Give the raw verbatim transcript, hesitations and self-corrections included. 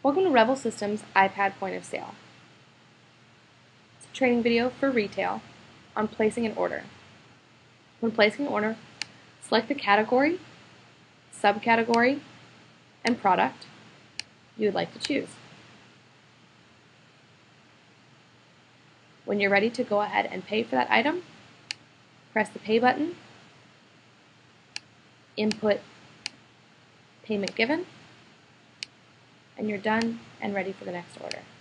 Welcome to Rebel Systems iPad Point of Sale. It's a training video for retail on placing an order. When placing an order, select the category, subcategory, and product you would like to choose. When you're ready to go ahead and pay for that item, press the Pay button, input payment given, and you're done and ready for the next order.